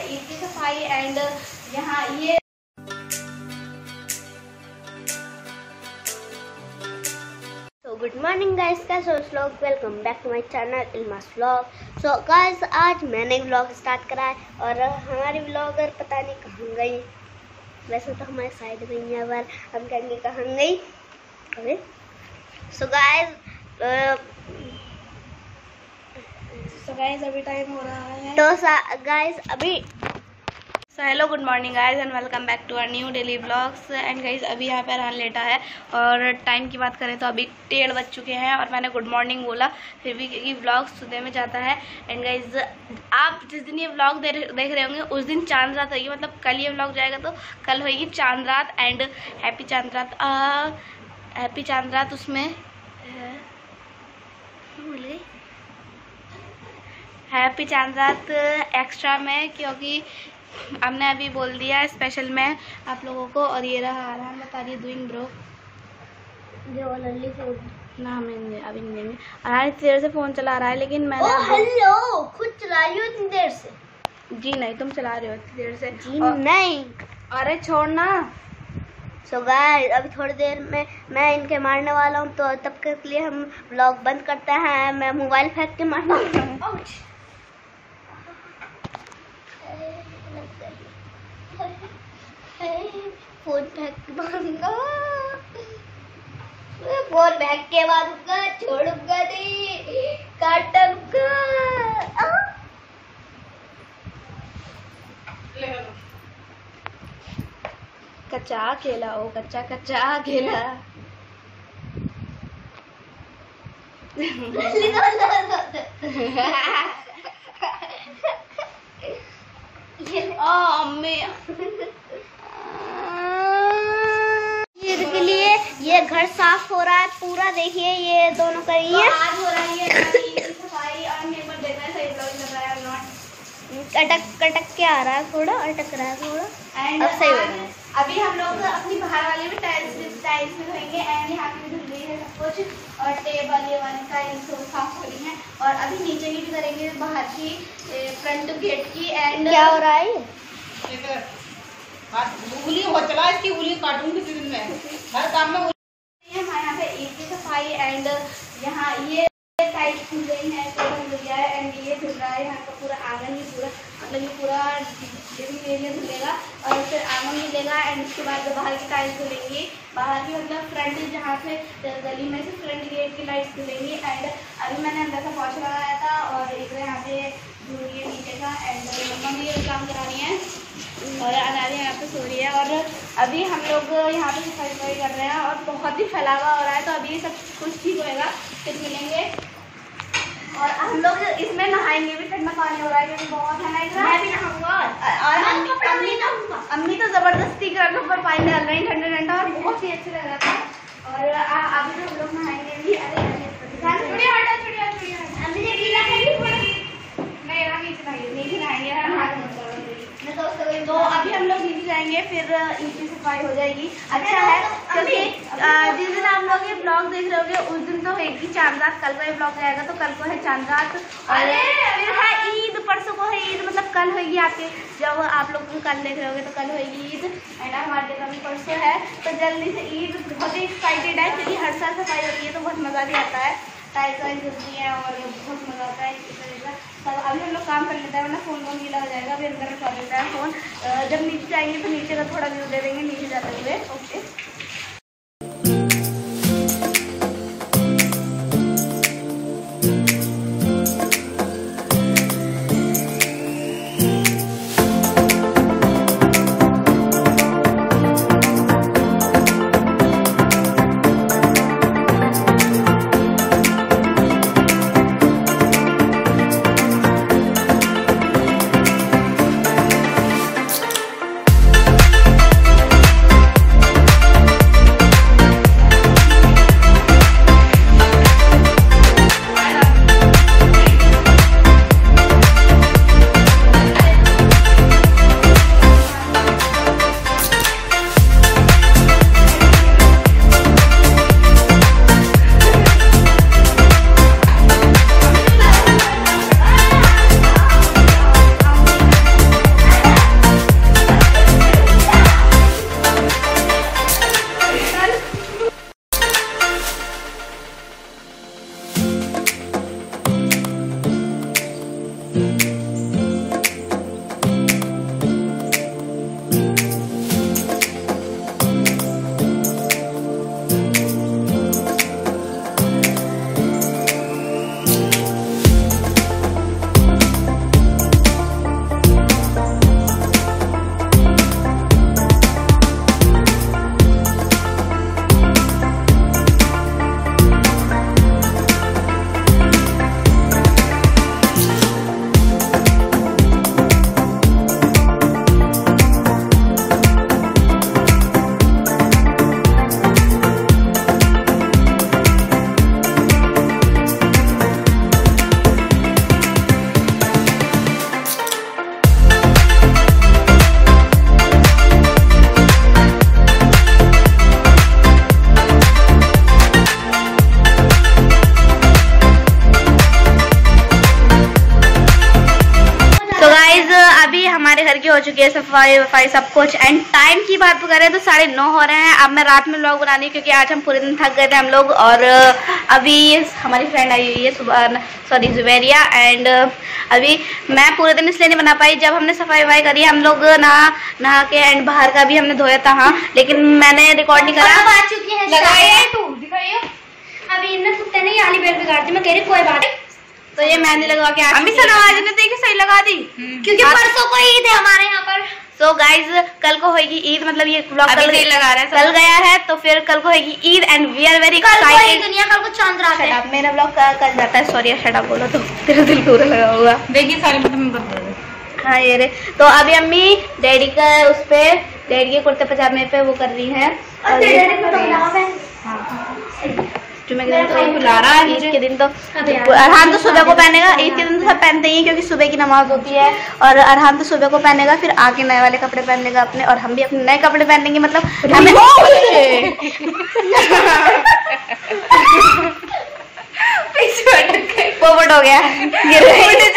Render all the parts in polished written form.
ईद की सफाई एंड यहाँ ये गुड मॉर्निंग गाइस, कैसे हो लोग। Welcome back to my channel Ilmas vlog. So guys, आज मैंने व्लॉग स्टार्ट करा है और हमारी व्लॉगर पता नहीं कहाँ गई। वैसे तो हमारे साइड में ही है, पर हम कहेंगे कहाँ गई। अरे सो गाइस अभी टाइम हो रहा है तो गाइस अभी hello good morning guys and welcome back to our new daily vlogs. And guys अभी यहाँ पे अरहान लेटा है और टाइम की बात करें तो अभी 1:30 बज चुके हैं और मैंने गुड मॉर्निंग बोला फिर भी, क्योंकि व्लॉग सुबह में जाता है। एंड गाइज आप जिस दिन ये व्लॉग देख रहे होंगे उस दिन चांद रात होगी, मतलब कल ये व्लॉग जाएगा तो कल होगी चांद रात। एंड हैप्पी चांद रात, हैप्पी चांद रात। उसमें हैप्पी चांद रात एक्स्ट्रा में, क्योंकि हमने अभी बोल दिया स्पेशल में आप लोगों को। और ये रहा आराम, बता रही डूइंग ब्रो ना, हमें अभी नहीं देंगे। आराम इतनी देर से फोन चला रहा है, लेकिन मैंने हेलो खुद चला रही हो इतनी देर से? जी नहीं, तुम चला रहे हो इतनी देर से। जी नहीं, अरे छोड़ना। सो गाइस अभी थोड़ी देर में मैं इनके मारने वाला हूँ, तो तब के लिए हम व्लॉग बंद करते हैं। मैं मोबाइल फेंक के मारना हूँ। फोन फेंक के मारूंगा, फोन फेंक के मारूंगा, छोड़ूंगा नहीं, काटूंगा। कच्चा केला, ओ कच्चा कच्चा केला। के लिए ये घर साफ हो रहा है पूरा, देखिए ये दोनों करी है। आज हो रही है सफाई और मेरे पर देखना सही ब्लॉग लग रहा है नॉट। कटक के आ रहा है, थोड़ा अटक रहा है थोड़ा। एंड अब सही हो रहा है। अभी हम लोग अपनी बाहर वाली भी टाइल्स में धोएंगे। एंड यहाँ पे भी धुल रही है सब कुछ, और टेबल ये वाली टाइल्स साफ हो रही है। और अभी नीचे की भी करेंगे बाहर की, फ्रंट गेट की। एंड क्या हो रहा है? उंगली हो चला, इसकी उंगली काटूंगी किसी दिन में, हर काम में। हमारे यहाँ पे ईद की सफाई एंड यहाँ ये टाइल्स धुल रही है, टेबल धुल गया है एंड ये धुल रहा है। यहाँ का पूरा आंगन ही पूरा, मतलब ये पूरा लिविंग एरिया धुलेगा और फिर आंगन मिलेगा। एंड उसके बाद बाहर की टाइल्स धुलेंगी, बाहर की मतलब फ्रंट जहाँ से गली में से फ्रंट गेट की लाइट्स धुलेंगी। एंड अभी मैंने अंदर का पॉच लगाया था और एक यहाँ पे धुल रही है नीचे का। एंड मम्मा भी ये काम करा रही है और अनारी यहाँ पे सो रही है। और अभी हम लोग यहाँ पे सफाई कर रहे हैं और बहुत ही फैलावा हो रहा है, तो अभी ये सब कुछ ठीक होएगा, फिर मिलेंगे। और हम लोग इसमें नहाएंगे भी, ठंडा पानी हो रहा है क्योंकि बहुत है ना। मैं भी नहाऊंगा और अम्मी तो जबरदस्ती कर ऊपर पानी डाल रही है ठंडा ठंडा, और बहुत ही अच्छा लग रहा था। और अभी तो हम लोग नहाएंगे भी। तो अभी हम लोग नीचे जाएंगे, फिर नीचे सफाई हो जाएगी। अच्छा है क्योंकि जिस दिन आप लोग ये ब्लॉग देख रहे होंगे उस दिन तो होगी चांद रात। कल को ये ब्लॉग जाएगा तो कल को है चांद रात, और फिर है ईद, परसों को है ईद, मतलब कल होगी आपके, जब आप लोग कल देख रहे होंगे तो कल होगी ईद। एंड हमारे दिन अभी परसों है, तो जल्दी से ईद। बहुत ही एक्साइटेड है क्योंकि हर साल सफाई होती है तो बहुत मज़ा भी आता है, टाइल्स वाइल्स धुलती है और बहुत मज़ा आता है इस तरह का। तब अभी हम लोग काम कर लेते हैं वरना फ़ोन गीला हो जाएगा। अभी अंदर कर लेता है फ़ोन, जब नीचे जाएंगे तो नीचे का थोड़ा व्यू दे देंगे नीचे जाते हुए। ओके हमारे घर की हो चुकी है सफाई वफाई सब कुछ। एंड टाइम की बात करें तो 9:30 हो रहे हैं। अब मैं रात में व्लॉग बना रही हूँ क्योंकि आज हम पूरे दिन थक गए थे हम लोग। और अभी हमारी फ्रेंड आई हुई है जुबैरिया। एंड अभी मैं पूरे दिन इसलिए नहीं बना पाई, जब हमने सफाई वफाई करी हम लोग नहा के एंड बाहर का भी हमने धोया था। हाँ, लेकिन मैंने रिकॉर्ड नहीं करा। अभी इन कुत्ते ने आली बेल बिगाड़ दी। मैं कह रही कोई बात नहीं। तो ये मेहंदी लगवा के अम्मी से नवाज ने देखी सही लगा दी क्योंकि परसों को ईद है हमारे यहाँ पर। सो गाइज कल को होगी ईद, मतलब ये ब्लॉग कल लगा रहा है, कल गया है तो फिर कल को होगी Eid and we are very excited. दुनिया कल को चांद रात है। मेरा ब्लॉग कल जाता है। सॉरी शट अप बोला तो तेरा दिल पूरा लगा होगा। देखिए सारी मतलब बता दो। हाँ ये रे। तो अभी अम्मी डैडी का उस पे डैडी के कुर्ते पजामे पे वो कर रही है। ईद के दिन तो अरहान तो सुबह को पहनेगा। ईद के दिन तो सब पहनते ही क्योंकि सुबह की नमाज होती है। और अरहान तो सुबह को पहनेगा, फिर आके नए वाले कपड़े पहन लेगा अपने, और हम भी अपने नए कपड़े पहनेंगे। मतलब हमें पोपट हो गया, गिर गई।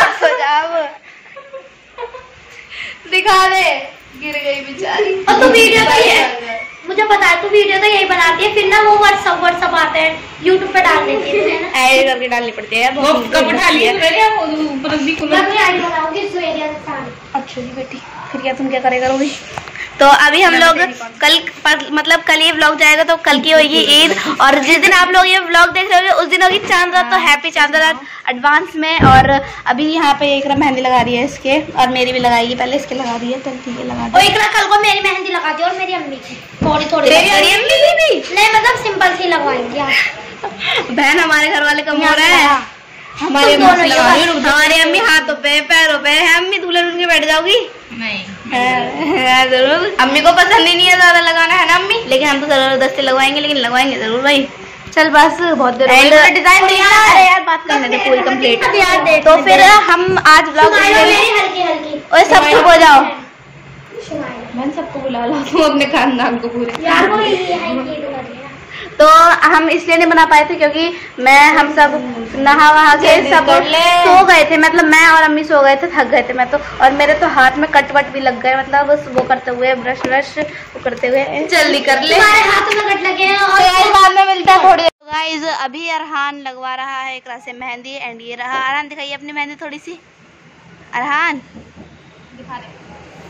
दिखा दे, गिर गई बेचारी। और तू वीडियो तो ये मुझे पता है, तू वीडियो तो यही बनाती है, फिर ना वो व्हाट्सएप आते हैं यूट्यूब पे डाल देती है ना, ऐड करके डालनी पड़ती है। वो कब डाली है पहले वो रद्दी को मैं अपनी आईडी बनाऊंगी जुबैरिया के साथ। अच्छा जी बेटी, फिर क्या तुम क्या करे करोगी? तो अभी हम लोग कल मतलब कल ये व्लॉग जाएगा तो कल की होगी ईद। और जिस दिन आप लोग ये व्लॉग देख रहे होंगे उस दिन होगी चांद रात। तो हैप्पी चांद रात एडवांस में। और अभी यहाँ पे एक मेहंदी लगा रही है इसके, और मेरी भी लगाएगी। पहले इसके लगा रही है, चल ठीक है लगा दो। एक कल को मेरी मेहंदी लगा दी और मेरी अम्मी की थोड़ी थोड़ी। मेरी अम्मी की भी नहीं, मतलब सिंपल सी लगवाएंगे। बहन हमारे घर वाले कम हो रहे हैं। हमारी अम्मी हाथों पे पैरों पे है। अम्मी दुल्हन उनके बैठ जाओगी? नहीं जरूर। अम्मी को पसंद ही नहीं है ज्यादा लगाना, है ना अम्मी? लेकिन हम तो जबरदस्ती लगवाएंगे, लेकिन लगवाएंगे जरूर भाई। चल बस बहुत देर डिजाइन अरे यार बात करने दे पूरी कंप्लीट। तो फिर हम आज ब्लॉग और सब चुप हो जाओ। मैं सबको बुला ला तुम अपने खानदान को पूरे। तो हम इसलिए नहीं बना पाए थे क्योंकि हम सब नहा वहा के सब सो गए थे। मतलब मैं और अम्मी सो गए थे, थक गए थे मैं तो। और मेरे तो हाथ में कट वट भी लग गए, मतलब वो करते हुए ब्रश व्रश वो करते हुए। जल्दी कर ले, हाथ में कट लगे हैं और बाद में मिलता है थोड़ी। गाइस अभी अरहान लगवा रहा है एक से मेहंदी। एंड ये रहा अरहान, दिखाइए अपनी मेहंदी थोड़ी सी। अरहान दिखा दे।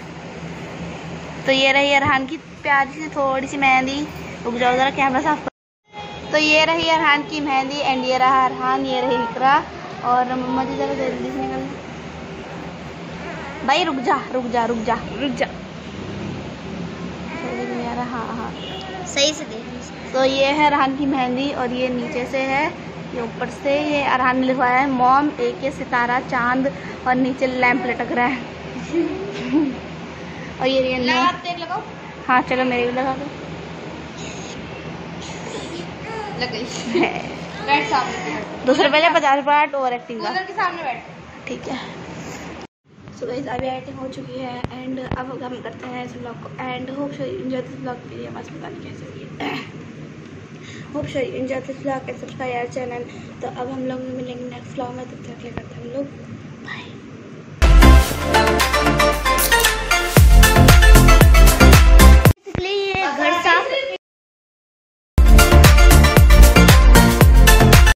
तो ये रही अरहान की प्यारी सी थोड़ी सी मेहंदी। रुक जाओ जरा कैमरा साफ। तो ये रही अरहान की मेहंदी एंड ये रहा अरहान, ये रही इकरा। और मम्मा जी जरा जल्दी से निकल भाई। रुक जा रुक जा रुक जा रुक जा। हाँ सही से देख। तो ये है अरहान की मेहंदी और ये नीचे से है, ये ऊपर से। ये अरहान ने लिखवाया है मॉम, एक ये सितारा चांद और नीचे लैंप लटक रहा है। और ये रियन लगाओ। हाँ चलो मेरे भी लगा दो। लग गई। बैठ सामने। दूसरे पहले 50 रुपये ओवर एक्टिंग का के सामने बैठ। ठीक है। सो गाइस अभी एडिटिंग हो चुकी है एंड अब हम करते हैं इस ब्लॉग को and hope so enjoy this blog. मेरी आवाज़ पता नहीं कैसे हुई है। Hope so enjoy this blog and subscribe our channel. तो अब हम लोग मिलेंगे नेक्स्ट ब्लॉग में, तब तक के लिए करते हैं हम लोग